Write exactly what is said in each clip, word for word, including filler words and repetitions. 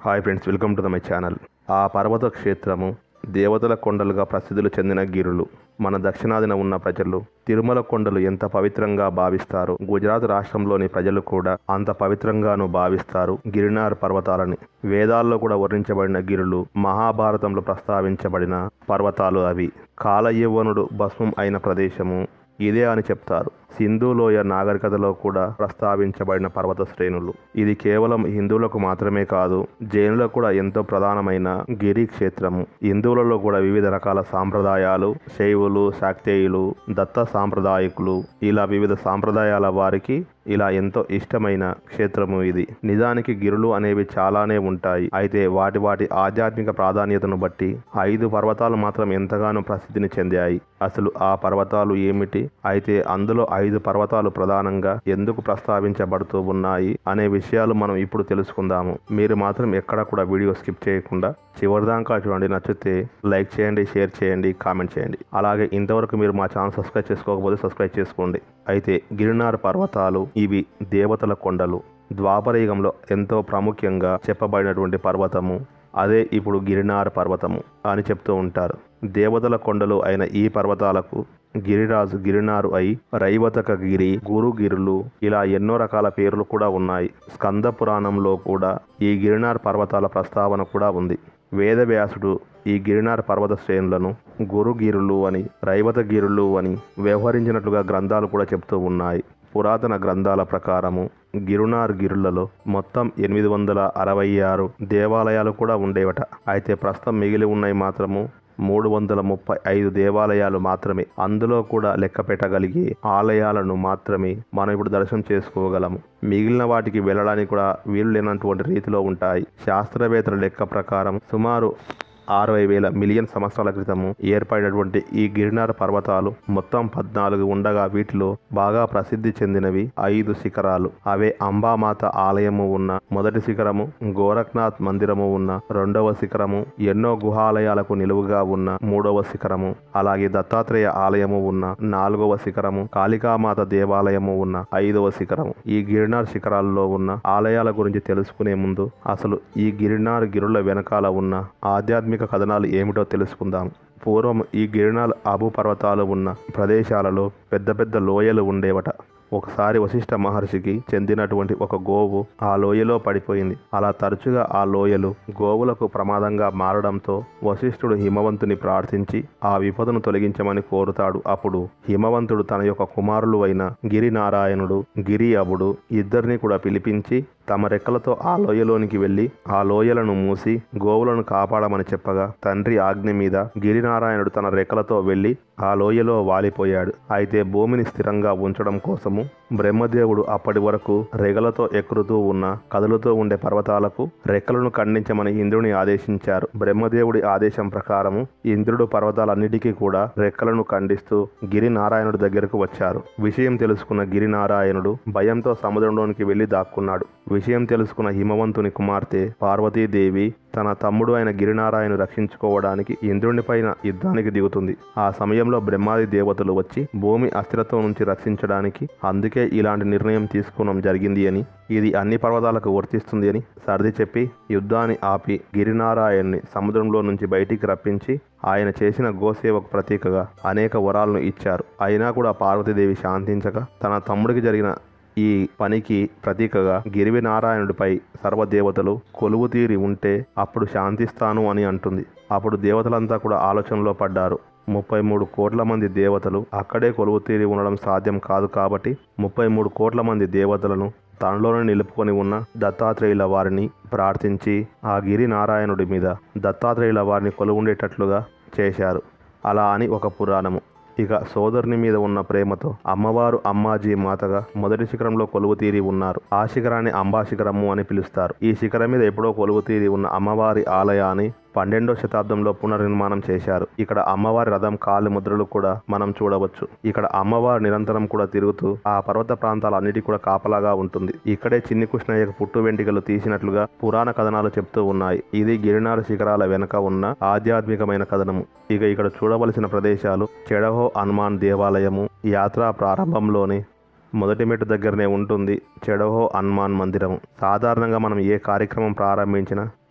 Hi friends, welcome to the my channel. ఆ పర్వత క్షేత్రము దేవతల కొండలుగా ప్రసిద్ధులు చెందిన గిరులు. మన దక్షిణాదిన ఉన్న ప్రజలు తిరుమల కొండలు ఎంత పవిత్రంగా భావిస్తారు, గుజరాత్ రాష్ట్రంలోని ప్రజలు కూడా అంత పవిత్రంగాను భావిస్తారు గిరినార్ పర్వతాలని. వేదాల్లో కూడా వర్ణించబడిన గిరులు, మహాభారతంలో ప్రస్తావించబడిన పర్వతాలు అవి. కాలయవ్వనుడు భస్మం అయిన ప్రదేశము ఇదే అని చెప్తారు. సింధులోయ నాగరికతలో కూడా ప్రస్తావించబడిన పర్వత శ్రేణులు. ఇది కేవలం హిందువులకు మాత్రమే కాదు, జైనులకు కూడా ఎంతో ప్రధానమైన గిరి క్షేత్రము. హిందువులలో కూడా వివిధ రకాల సాంప్రదాయాలు, శైవులు, శాక్తేయులు, దత్త సాంప్రదాయకులు, ఇలా వివిధ సాంప్రదాయాల వారికి ఇలా ఎంతో ఇష్టమైన క్షేత్రము ఇది. నిజానికి గిరులు అనేవి చాలానే ఉంటాయి. అయితే వాటి వాటి ఆధ్యాత్మిక ప్రాధాన్యతను బట్టి ఐదు పర్వతాలు మాత్రం ఎంతగానో ప్రసిద్ధిని చెందాయి. అసలు ఆ పర్వతాలు ఏమిటి, అయితే అందులో ఐదు పర్వతాలు ప్రధానంగా ఎందుకు ప్రస్తావించబడుతూ ఉన్నాయి అనే విషయాలు మనం ఇప్పుడు తెలుసుకుందాము. మీరు మాత్రం ఎక్కడ కూడా వీడియో స్కిప్ చేయకుండా చివరిదాకా చూడండి. నచ్చితే లైక్ చేయండి, షేర్ చేయండి, కామెంట్ చేయండి. అలాగే ఇంతవరకు మీరు మా ఛానల్ సబ్స్క్రైబ్ చేసుకోకపోతే సబ్స్క్రైబ్ చేసుకోండి. అయితే గిరినార్ పర్వతాలు ఇవి దేవతల కొండలు. ద్వాపరయుగంలో ఎంతో ప్రాముఖ్యంగా చెప్పబడినటువంటి పర్వతము అదే ఇప్పుడు గిరినార్ పర్వతము అని చెప్తూ ఉంటారు. దేవతల కొండలు అయిన ఈ పర్వతాలకు గిరిరాజు గిరినారు అయి, రైవతక గిరి, గురుగిరులు, ఇలా ఎన్నో రకాల పేర్లు కూడా ఉన్నాయి. స్కంద పురాణంలో కూడా ఈ గిరినార్ పర్వతాల ప్రస్తావన కూడా ఉంది. వేదవ్యాసుడు ఈ గిరినార్ పర్వత శ్రేణులను గురుగిరులు అని, రైవతగిరులు అని వ్యవహరించినట్లుగా గ్రంథాలు కూడా చెప్తూ ఉన్నాయి. పురాతన గ్రంథాల ప్రకారము గిరినార్ గిరులలో మొత్తం ఎనిమిది వందల అరవై ఆరు దేవాలయాలు కూడా ఉండేవట. అయితే ప్రస్తుతం మిగిలి ఉన్నాయి మాత్రము మూడు వందల ముప్పై ఐదు దేవాలయాలు మాత్రమే. అందులో కూడా లెక్క పెట్టగలిగే ఆలయాలను మాత్రమే మనం ఇప్పుడు దర్శనం చేసుకోగలము. మిగిలిన వాటికి వెళ్ళడానికి కూడా వీలు లేనటువంటి రీతిలో ఉంటాయి. శాస్త్రవేత్తల లెక్క ప్రకారం సుమారు అరవై వేల మిలియన్ సంవత్సరాల క్రితము ఏర్పడినటువంటి ఈ గిరినార్ పర్వతాలు మొత్తం పద్నాలుగు ఉండగా వీటిలో బాగా ప్రసిద్ధి చెందినవి ఐదు శిఖరాలు. అవే అంబామాత ఆలయము ఉన్న మొదటి శిఖరము, గోరఖ్నాథ్ మందిరము ఉన్న రెండవ శిఖరము, ఎన్నో గుహాలయాలకు నిలువుగా ఉన్న మూడవ శిఖరము, అలాగే దత్తాత్రేయ ఆలయము ఉన్న నాలుగవ శిఖరము, కాళికామాత దేవాలయము ఉన్న ఐదవ శిఖరము. ఈ గిరినార్ శిఖరాల్లో ఉన్న ఆలయాల గురించి తెలుసుకునే ముందు అసలు ఈ గిరినార్ గిరుల వెనకాల ఉన్న ఆధ్యాత్మిక కథనాలు ఏమిటో తెలుసుకుందాం. పూర్వం ఈ గిరినార్ ఆబు పర్వతాలు ఉన్న ప్రదేశాలలో పెద్ద పెద్ద లోయలు ఉండేవట. ఒకసారి వశిష్ఠ మహర్షికి చెందినటువంటి ఒక గోవు ఆ లోయలో పడిపోయింది. అలా తరచుగా ఆ లోయలు గోవులకు ప్రమాదంగా మారడంతో వశిష్ఠుడు హిమవంతుని ప్రార్థించి ఆ విపదను తొలగించమని కోరుతాడు. అప్పుడు హిమవంతుడు తన యొక్క కుమారులు అయిన గిరినారాయణుడు, గిరి అబుడు ఇద్దరిని కూడా పిలిపించి తమ రెక్కలతో ఆ లోయలోనికి వెళ్లి ఆ లోయలను మూసి గోవులను కాపాడమని చెప్పగా తండ్రి ఆజ్ఞ మీద గిరినారాయణుడు తన రెక్కలతో వెళ్లి ఆ లోయలో వాలిపోయాడు. అయితే భూమిని స్థిరంగా ఉంచడం కోసము బ్రహ్మదేవుడు అప్పటి వరకు రెగలతో ఎగురుతూ ఉన్న కదులుతూ ఉండే పర్వతాలకు రెక్కలను ఖండించమని ఇంద్రుని ఆదేశించారు. బ్రహ్మదేవుడి ఆదేశం ప్రకారము ఇంద్రుడు పర్వతాలన్నిటికీ కూడా రెక్కలను ఖండిస్తూ గిరినారాయణుడి దగ్గరకు వచ్చారు. విషయం తెలుసుకున్న గిరినారాయణుడు భయంతో సముద్రంలోనికి వెళ్లి దాక్కున్నాడు. విషయం తెలుసుకున్న హిమవంతుని కుమార్తె పార్వతీదేవి తన తమ్ముడు అయిన గిరినారాయణను రక్షించుకోవడానికి ఇంద్రుని పైన యుద్ధానికి దిగుతుంది. ఆ సమయంలో బ్రహ్మాది దేవతలు వచ్చి భూమి అస్థిరత్వం నుంచి రక్షించడానికి అందుకే ఇలాంటి నిర్ణయం తీసుకోవడం జరిగింది అని, ఇది అన్ని పర్వతాలకు వర్తిస్తుంది అని సర్ది చెప్పి యుద్ధాన్ని ఆపి గిరినారాయణ్ని సముద్రంలో నుంచి బయటికి రప్పించి ఆయన చేసిన గోసేవకు ప్రతీకగా అనేక వరాలను ఇచ్చారు. అయినా కూడా పార్వతీదేవి శాంతించక తన తమ్ముడికి జరిగిన ఈ పనికి ప్రతీకగా గిరివి నారాయణుడిపై సర్వదేవతలు కొలువు తీరి ఉంటే అప్పుడు శాంతిస్తాను అని అంటుంది. అప్పుడు దేవతలంతా కూడా ఆలోచనలో పడ్డారు. ముప్పై మూడు కోట్ల మంది దేవతలు అక్కడే కొలువు తీరి ఉండడం సాధ్యం కాదు కాబట్టి ముప్పై మూడు కోట్ల మంది దేవతలను తనలోనే నిలుపుకొని ఉన్న దత్తాత్రేయుల వారిని ప్రార్థించి ఆ గిరి నారాయణుడి మీద దత్తాత్రేయుల వారిని కొలువుండేటట్లుగా చేశారు. అలా అని ఒక పురాణము. ఇక సోదరుని మీద ఉన్న ప్రేమతో అమ్మవారు అమ్మాజీ మాతగా మొదటి శిఖరంలో కొలువు తీరి ఉన్నారు. ఆ శిఖరాన్ని అంబా శిఖరము అని పిలుస్తారు. ఈ శిఖరం మీద ఎప్పుడో కొలువు తీరి ఉన్న అమ్మవారి ఆలయాన్ని పన్నెండో శతాబ్దంలో పునర్నిర్మాణం చేశారు. ఇక్కడ అమ్మవారి రథం కాలి ముద్రలు కూడా మనం చూడవచ్చు. ఇక్కడ అమ్మవారు నిరంతరం కూడా తిరుగుతూ ఆ పర్వత ప్రాంతాలన్నిటి కూడా కాపలాగా ఉంటుంది. ఇక్కడే చిన్ని కృష్ణయ్యకు పుట్టు వెంటికలు తీసినట్లుగా పురాణ కథనాలు చెప్తూ ఉన్నాయి. ఇది గిరినార్ శిఖరాల వెనక ఉన్న ఆధ్యాత్మికమైన కథనము. ఇక ఇక్కడ చూడవలసిన ప్రదేశాలు చెడహో హనుమాన్ దేవాలయము. యాత్ర ప్రారంభంలోనే మొదటి మెట్టు దగ్గరనే ఉంటుంది చెడహో హనుమాన్ మందిరం. సాధారణంగా మనం ఏ కార్యక్రమం ప్రారంభించినా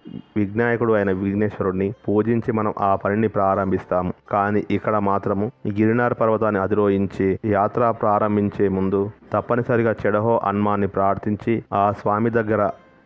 విఘ్నాయకుడు అయిన విఘ్నేశ్వరుడిని పూజించి మనం ఆ పనిని ప్రారంభిస్తాము. కానీ ఇక్కడ మాత్రము గిరినార్ పర్వతాన్ని అధిరోహించి యాత్ర ప్రారంభించే ముందు తప్పనిసరిగా చెడహో హనుమాన్ని ప్రార్థించి ఆ స్వామి దగ్గర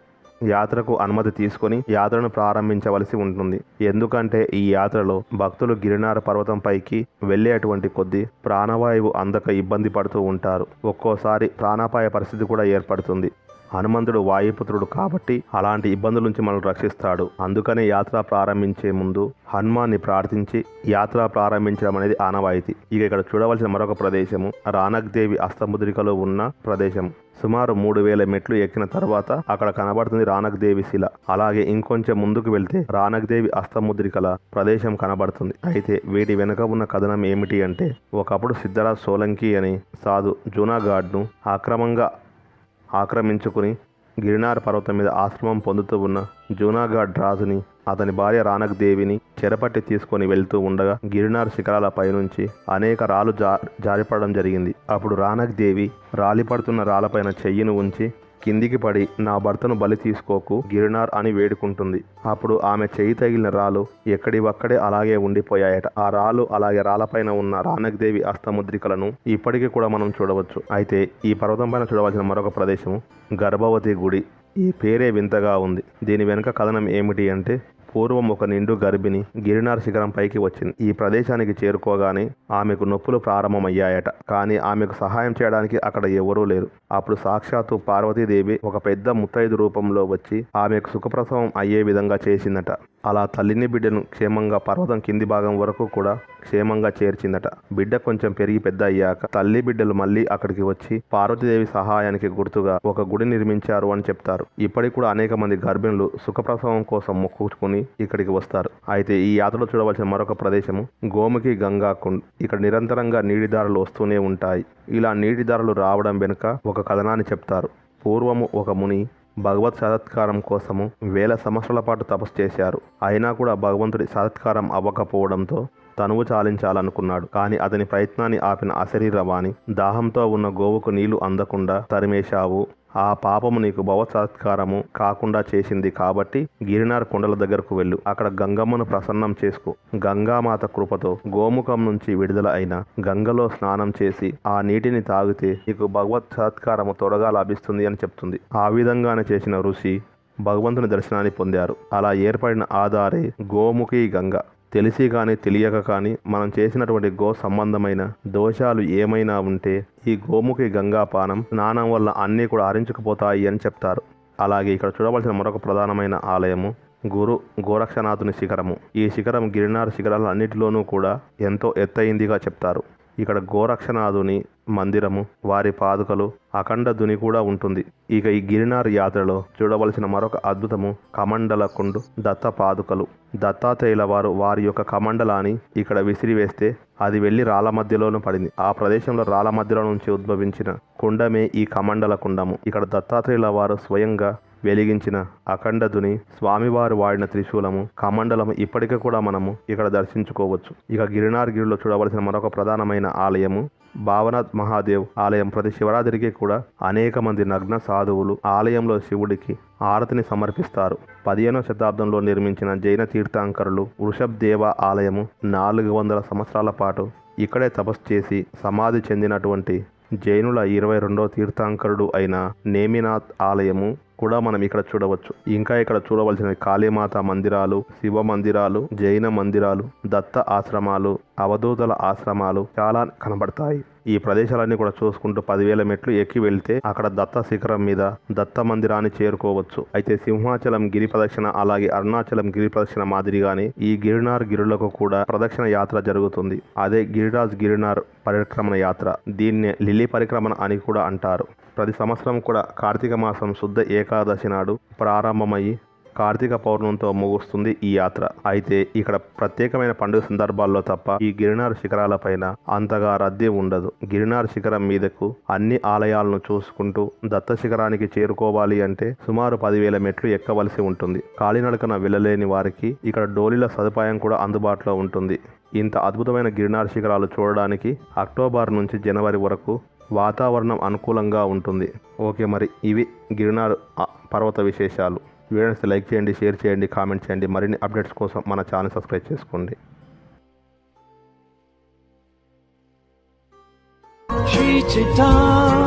యాత్రకు అనుమతి తీసుకొని యాత్రను ప్రారంభించవలసి ఉంటుంది. ఎందుకంటే ఈ యాత్రలో భక్తులు గిరినార పర్వతం పైకి వెళ్ళేటువంటి కొద్దీ ప్రాణవాయువు అందక ఇబ్బంది పడుతూ ఉంటారు. ఒక్కోసారి ప్రాణాపాయ పరిస్థితి కూడా ఏర్పడుతుంది. హనుమంతుడు వాయుపుత్రుడు కాబట్టి అలాంటి ఇబ్బందుల నుంచి మనల్ని రక్షిస్తాడు. అందుకనే యాత్ర ప్రారంభించే ముందు హనుమాన్ని ప్రార్థించి యాత్ర ప్రారంభించడం అనేది ఆనవాయితీ. ఇక ఇక్కడ చూడవలసిన మరొక ప్రదేశము రానక్ దేవి అష్టముద్రికలో ఉన్న ప్రదేశం. సుమారు మూడు వేల మెట్లు ఎక్కిన తర్వాత అక్కడ కనబడుతుంది రానక్ దేవి శిల. అలాగే ఇంకొంచెం ముందుకు వెళ్తే రానక్ దేవి అష్టముద్రికల ప్రదేశం కనబడుతుంది. అయితే వీటి వెనుక ఉన్న కథనం ఏమిటి అంటే, ఒకప్పుడు సిద్ధరాజ్ సోలంకి అని సాధు జూనాగాడ్ను అక్రమంగా ఆక్రమించుకుని గిరినార్ పర్వతం మీద ఆశ్రమం పొందుతూ ఉన్న జూనాగాడ్ రాజుని అతని భార్య రానక్ దేవిని చెరపట్టి తీసుకొని వెళ్తూ ఉండగా గిరినార్ శిఖరాల పైనుంచి అనేక రాళ్ళు జా జారిపడడం జరిగింది. అప్పుడు రానక్ దేవి రాలిపడుతున్న రాళ్ళపైన చెయ్యిని ఉంచి కిందికి పడి నా భర్తను బలి తీసుకోకు గిరినార్ అని వేడుకుంటుంది. అప్పుడు ఆమె చెయ్యి తగిలిన రాళ్ళు ఎక్కడివక్కడే అలాగే ఉండిపోయాయట. ఆ రాళ్ళు అలాగే రాళ్ళపైన ఉన్న రానక్ దేవి అష్టముద్రికలను ఇప్పటికీ కూడా మనం చూడవచ్చు. అయితే ఈ పర్వతం పైన చూడవలసిన మరొక ప్రదేశము గర్భవతి గుడి. ఈ పేరే వింతగా ఉంది. దీని వెనుక కథనం ఏమిటి అంటే, పూర్వం ఒక నిండు గర్భిణి గిరినార్ శిఖరం పైకి వచ్చింది. ఈ ప్రదేశానికి చేరుకోగానే ఆమెకు నొప్పులు ప్రారంభమయ్యాయట. కానీ ఆమెకు సహాయం చేయడానికి అక్కడ ఎవరూ లేరు. అప్పుడు సాక్షాత్తు పార్వతీదేవి ఒక పెద్ద ముత్తైదు రూపంలో వచ్చి ఆమెకు సుఖప్రసవం అయ్యే విధంగా చేసిందట. అలా తల్లిని బిడ్డను క్షేమంగా పర్వతం కింది భాగం వరకు కూడా క్షేమంగా చేర్చిందట. బిడ్డ కొంచెం పెరిగి పెద్ద అయ్యాక తల్లి బిడ్డలు మళ్ళీ అక్కడికి వచ్చి పార్వతీదేవి సహాయానికి గుర్తుగా ఒక గుడి నిర్మించారు అని చెప్తారు. ఇప్పటికి కూడా అనేక మంది గర్భిణులు సుఖప్రసవం కోసం మొక్కుకుని ఇక్కడికి వస్తారు. అయితే ఈ యాత్రలో చూడవలసిన మరొక ప్రదేశము గోముఖి గంగా కుండ్. ఇక్కడ నిరంతరంగా నీటిదారులు వస్తూనే ఉంటాయి. ఇలా నీటిదారులు రావడం వెనుక ఒక కథనాన్ని చెప్తారు. పూర్వము ఒక ముని భగవత్ సాక్షాత్కారం కోసము వేల సంవత్సరాల పాటు తపస్సు చేశారు. అయినా కూడా భగవంతుడి సాక్షాత్కారం అవ్వకపోవడంతో తనువు చాలించాలనుకున్నాడు. కానీ అతని ప్రయత్నాన్ని ఆపిన అశరీరవాణి, దాహంతో ఉన్న గోవుకు నీళ్లు అందకుండా తరిమేశావు. ఆ పాపము నీకు భవత్సాత్కారము కాకుండా చేసింది కాబట్టి గిరినార్ కొండల దగ్గరకు వెళ్ళు. అక్కడ గంగమ్మను ప్రసన్నం చేసుకో. గంగామాత కృపతో గోముఖం నుంచి విడుదల అయిన గంగలో స్నానం చేసి ఆ నీటిని తాగితే నీకు భగవత్సాత్కారము త్వరగా లభిస్తుంది అని చెప్తుంది. ఆ విధంగానే చేసిన ఋషి భగవంతుని దర్శనాన్ని పొందారు. అలా ఏర్పడిన ఆధారే గోముఖి గంగ. తెలిసి కానీ తెలియక కానీ మనం చేసినటువంటి గో సంబంధమైన దోషాలు ఏమైనా ఉంటే ఈ గోముఖి గంగాపానం స్నానం వల్ల అన్నీ కూడా హరించుకుపోతాయి అని చెప్తారు. అలాగే ఇక్కడ చూడవలసిన మరొక ప్రధానమైన ఆలయము గురు గోరక్షనాథుని శిఖరము. ఈ శిఖరం గిరినార్ శిఖరాల అన్నిటిలోనూ కూడా ఎంతో ఎత్తైందిగా చెప్తారు. ఇక్కడ గోరక్షనాథుని మందిరము, వారి పాదుకలు, అఖండ ధుని కూడా ఉంటుంది. ఇక ఈ గిరినార్ యాత్రలో చూడవలసిన మరొక అద్భుతము కమండల కుండు దత్త పాదుకలు. దత్తాత్రేయుల వారు వారి యొక్క కమండలాన్ని ఇక్కడ విసిరివేస్తే అది వెళ్లి రాళ్ల మధ్యలోనూ పడింది. ఆ ప్రదేశంలో రాళ్ల మధ్యలో నుంచి ఉద్భవించిన కుండమే ఈ కమండల కుండము. ఇక్కడ దత్తాత్రేయుల వారు స్వయంగా వెలిగించిన అఖండధుని, స్వామివారు వాడిన త్రిశూలము, కమండలము ఇప్పటికీ కూడా మనము ఇక్కడ దర్శించుకోవచ్చు. ఇక గిరినార్ గిరిలో చూడవలసిన మరొక ప్రధానమైన ఆలయము భావనాథ్ మహాదేవ్ ఆలయం. ప్రతి శివరాత్రికి కూడా అనేక మంది నగ్న సాధువులు ఆలయంలో శివుడికి ఆరతిని సమర్పిస్తారు. పదిహేనవ శతాబ్దంలో నిర్మించిన జైన తీర్థంకరులు వృషభ్ దేవ ఆలయము నాలుగు వందల సంవత్సరాల పాటు ఇక్కడే తపస్సు చేసి సమాధి చెందినటువంటి జైనుల ఇరవై రెండవ తీర్థంకరుడు అయిన నేమినాథ్ ఆలయము కూడా మనం ఇక్కడ చూడవచ్చు. ఇంకా ఇక్కడ చూడవలసిన కాళీమాత మందిరాలు, శివ మందిరాలు, జైన మందిరాలు, దత్త ఆశ్రమాలు, అవధూతల ఆశ్రమాలు చాలా కనబడతాయి. ఈ ప్రదేశాలన్నీ కూడా చూసుకుంటూ పదివేల మెట్లు ఎక్కి వెళ్తే అక్కడ దత్త శిఖరం మీద దత్త మందిరాన్ని చేరుకోవచ్చు. అయితే సింహాచలం గిరి ప్రదక్షిణ అలాగే అరుణాచలం గిరి ప్రదక్షిణ మాదిరిగానే ఈ గిరినార్ గిరులకు కూడా ప్రదక్షిణ యాత్ర జరుగుతుంది. అదే గిరిరాజ్ గిరినార్ పరిక్రమణ యాత్ర. దీన్నే లిల్లీ పరిక్రమణ అని కూడా అంటారు. ప్రతి సంవత్సరం కూడా కార్తీక మాసం శుద్ధ ఏకాదశి నాడు ప్రారంభమయ్యి కార్తీక పౌర్ణమితో ముగుస్తుంది ఈ యాత్ర. అయితే ఇక్కడ ప్రత్యేకమైన పండుగ సందర్భాల్లో తప్ప ఈ గిరినార్ శిఖరాల పైన అంతగా రద్దీ ఉండదు. గిరినార్ శిఖరం మీదకు అన్ని ఆలయాలను చూసుకుంటూ దత్త శిఖరానికి చేరుకోవాలి అంటే సుమారు పదివేల మెట్లు ఎక్కవలసి ఉంటుంది. కాలినడకన వెళ్ళలేని వారికి ఇక్కడ డోలీల సదుపాయం కూడా అందుబాటులో ఉంటుంది. ఇంత అద్భుతమైన గిరినార్ శిఖరాలు చూడడానికి అక్టోబర్ నుంచి జనవరి వరకు వాతావరణం అనుకూలంగా ఉంటుంది. ఓకే, మరి ఇవి గిరినార్ పర్వత విశేషాలు. వీడియోని లైక్ చేయండి, షేర్ చేయండి, కామెంట్ చేయండి. మరిన్ని అప్డేట్స్ కోసం మన ఛానల్ సబ్స్క్రైబ్ చేసుకోండి. Treat